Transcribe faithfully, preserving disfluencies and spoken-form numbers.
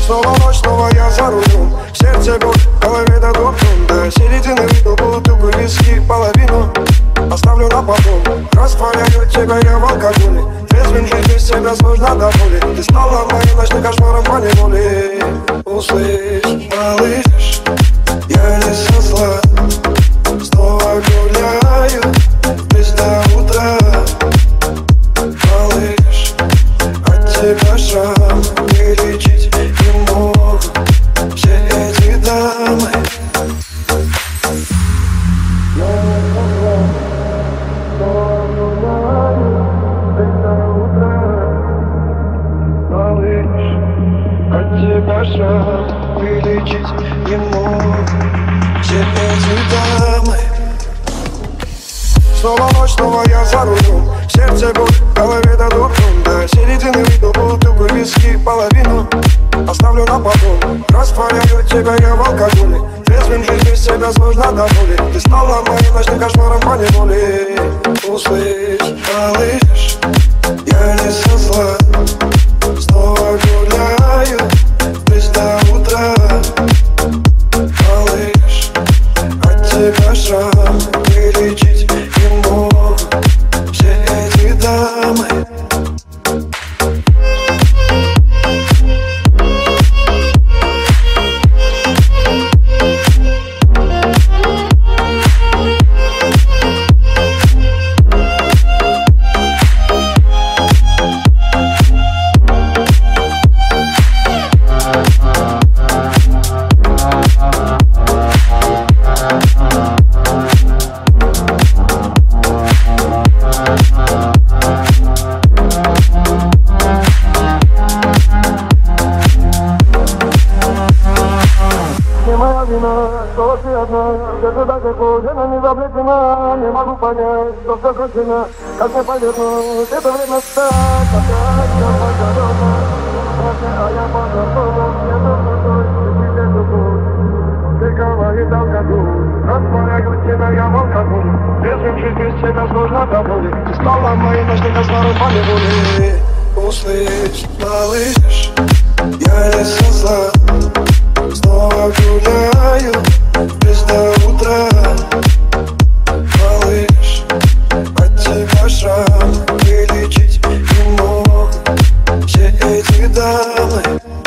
Снова ночь, снова я за рулем. В сердце боль, в голове дадут дом. До середины выпил бутылку виски, половину оставлю на потом. Растворяю тебя я в алкоголе. Трезвым жить без тебя сложно до боли. Ты стала моим ночным кошмаром по неволе. Услышь, малыш, я не со зла. Снова гуляю без до утра. Малыш, от тебя шрам вылечить не могу все эти дамы. От тебя шрам вылечить не могу все эти дамы. Снова ночь, снова я за рулем. В сердце боль, в голове дадут дом. До середины выпил бутылку виски, половину оставлю на потом. Растворяю тебя я в алкоголе. Трезвым жить без тебя сложно до боли. Ты стала моим ночным кошмаром по неволе. Услышь, малыш, я не со зла. Снова гуляю без до утра. Малыш, от тебя шрам вылечить не могу все эти дамы. Что ты одна, где-то даже кожина не заплетена. Не могу понять, что все кончено, как мне повернуть это время стать. Опять все позорно, а я позабыла. Мне нужно дождь, тебе любовь. Ты говорит алкоголь, растворяю тебя я в алкоголе. Трезвым жить без тебя сложно до боли. Ты стала моим ночным кошмаром по неволе. Услышь, малыш, я не со зла. Снова гуляю без до утра. Малыш, от тебя шрам вылечить не могу все эти дамы.